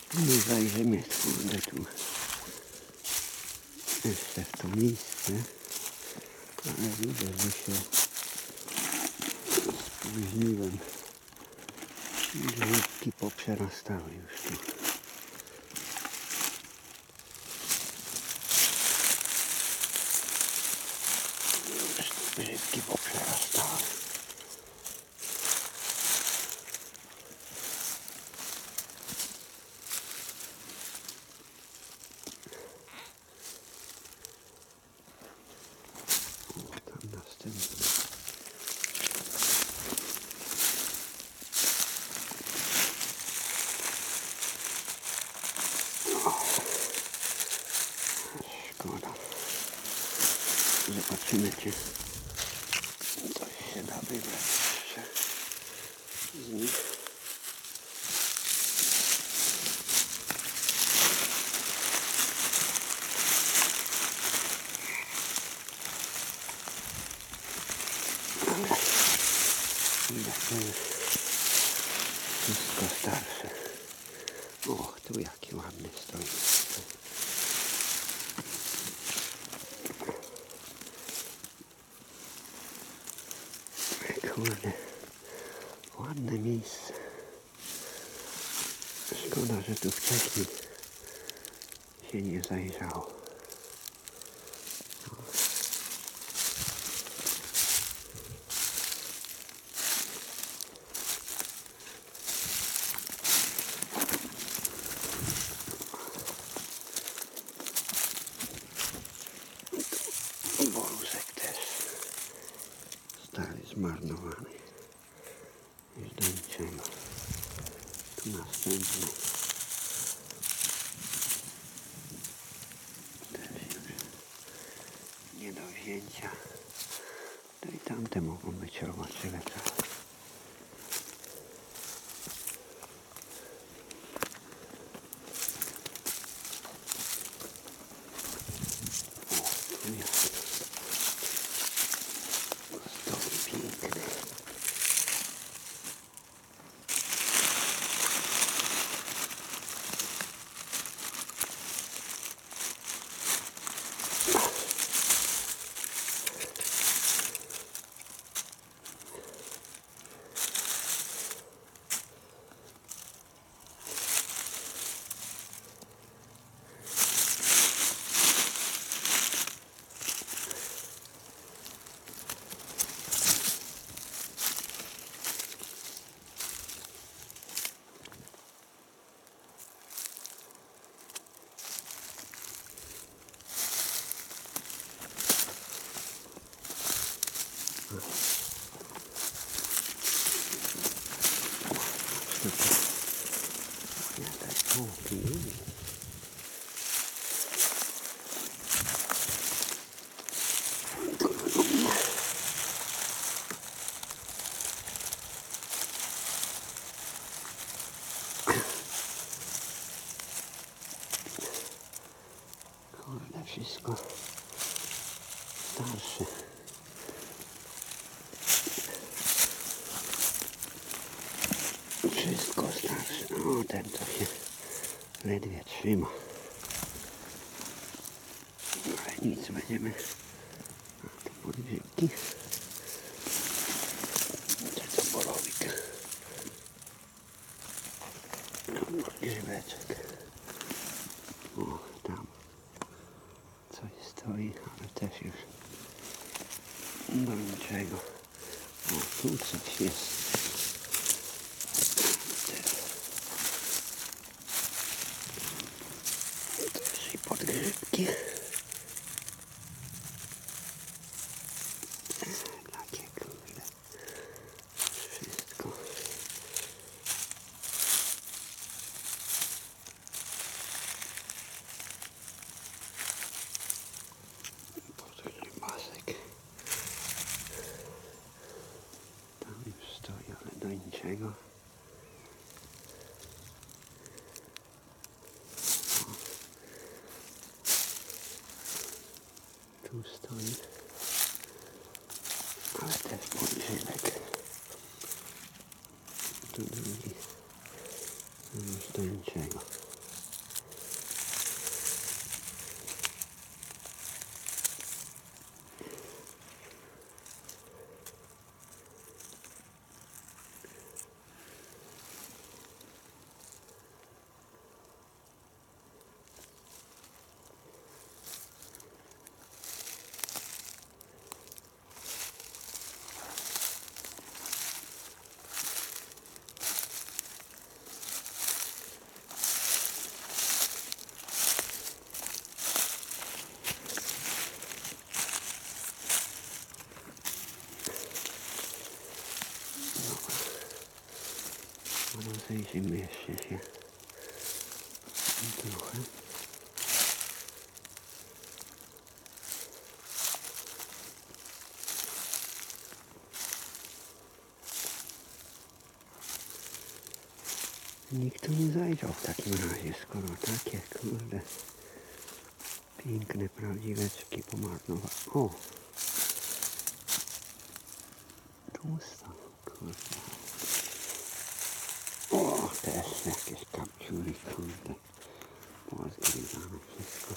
No zajrzymy kurde tu jeszcze w to miejsce, ale widzę, że się spóźniłem. Grzybki poprzerastały już tu. Grzybki poprzerastały. Tam następny. Szkoda. Zobaczymy, czy coś się da wybrać jeszcze z nich. Ale widać, że już wszystko starsze. O, tu jaki ładny stoi. Kurde, ładne miejsce. Szkoda, że tu wcześniej się nie zajrzało. Borusek też stary, zmarnowany. Już do niczego. Tu następny. Też już nie do wzięcia. No i tamte mogą być robacze lepsze. O, tu jest. Stoi piękny. Kurde, wszystko starsze. Wszystko starsze. O, ten to się ledwie trzyma. Ale nic, będziemy na te podgrzybki. To borowik. Podgrzybeczek. O, tam coś stoi, ale też już do niczego. O, tu coś jest. Też i podgrzybki. Takie kurde. Wszystko. Podgrzybasek. Tam już stoi, ale do niczego. Tu stoi, ale też podgrzybek. Tu drugi, już do niczego. Rozejrzymy jeszcze się trochę. Nikt tu nie zajrzał w takim razie, skoro takie, kurde, piękne prawdziweczki pomarnowały. O! Tłusta, kurde. O, też jakieś kapciury, kurde. Pozgryzane wszystko.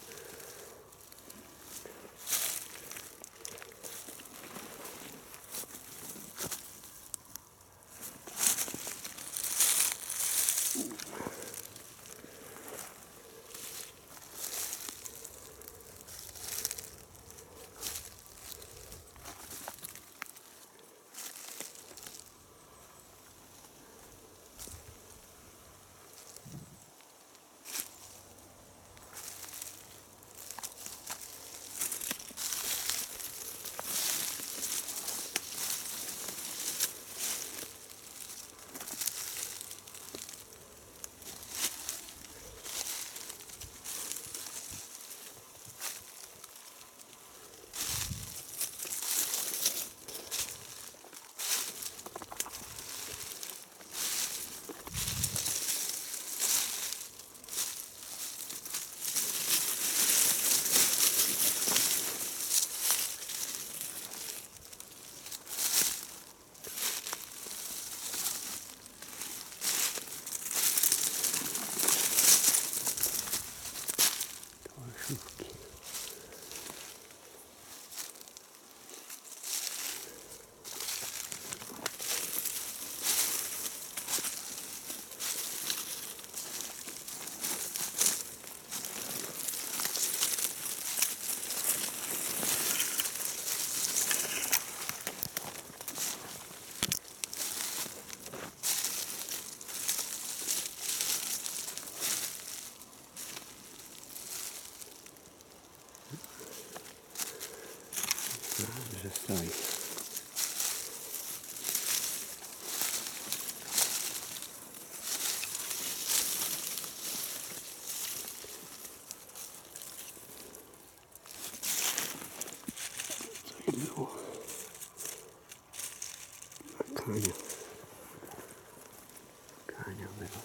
Że stoi. Co było? Kania. Kania była.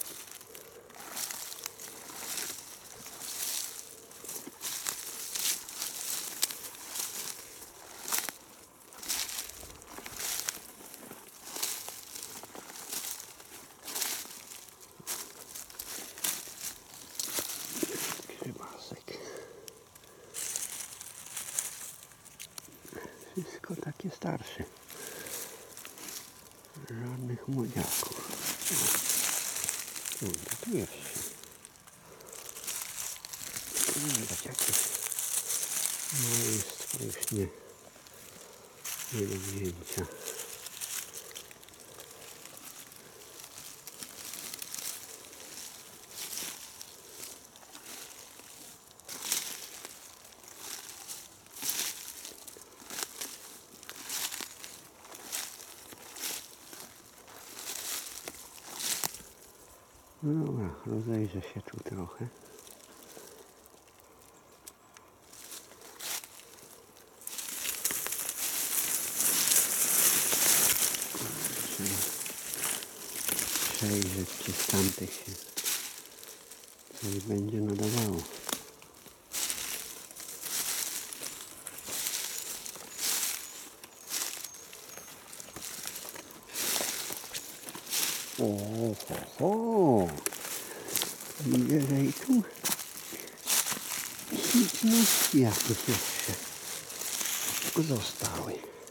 Grybasek. Wszystko takie starsze. Żadnych młodziaków. No, to tu jeszcze. Nie widać jakie. No jest to już nie do wzięcia. No dobra, rozejrzę się tu trochę. Przejrzeć, czy z tamtych się coś będzie nadawało. O. Widzę, i tu no, jakieś jeszcze zostały.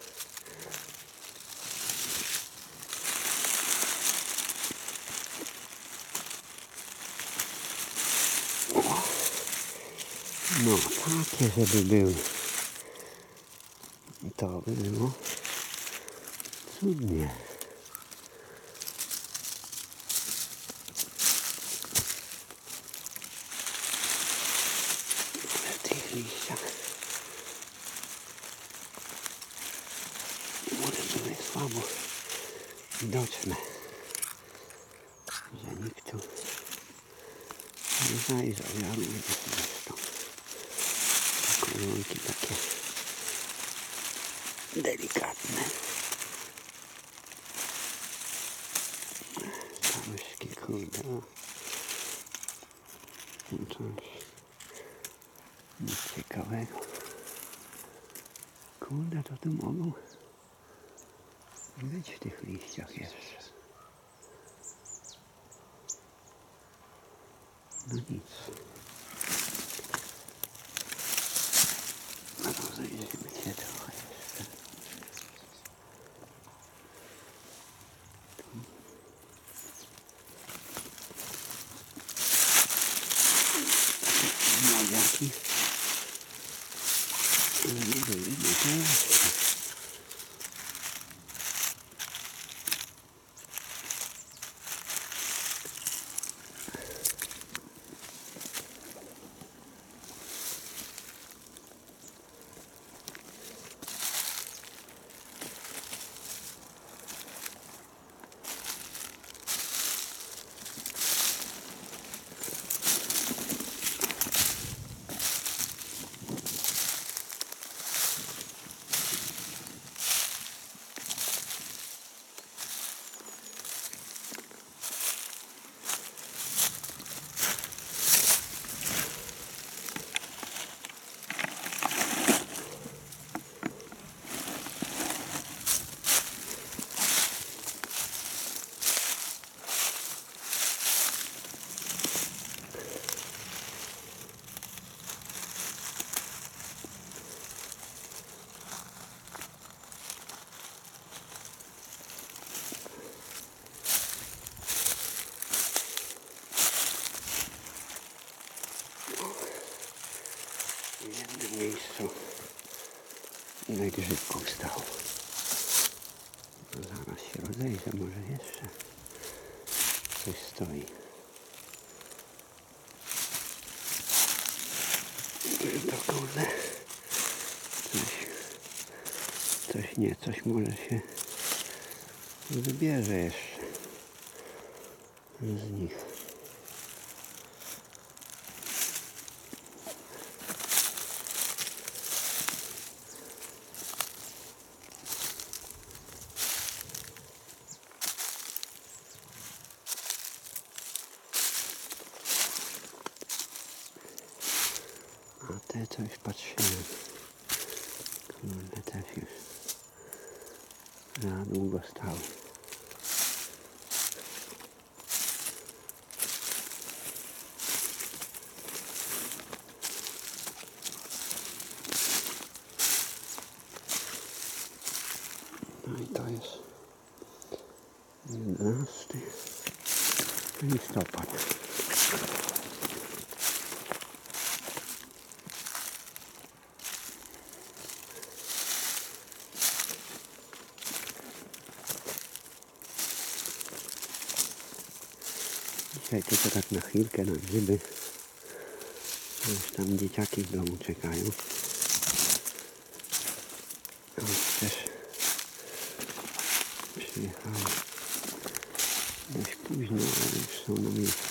No, takie, żeby były. To by było cudnie. W tych liściach może były słabo widoczne. Jak to nie zajrzał, ja lubię zresztą. Kolorki takie delikatne. Myszki, kurde. Coś nic ciekawego. Kurde, to tu mogą być w tych liściach jeszcze. No nic. Rozejrzymy się trochę jeszcze. Młodziaki. Nie byli, nie teraz. W jednym miejscu ile grzybków stał. Zaraz się rozejrzę, może jeszcze coś stoi. To kurde, coś może się wybierze jeszcze z nich. A te coś patrzyłem. Kurde, też już za długo stały. No i to jest 11 listopad. Dzisiaj tylko tak na chwilkę, na grzyby. Już tam dzieciaki w domu czekają. A też przyjechali dość późno, ale już są na miejscu.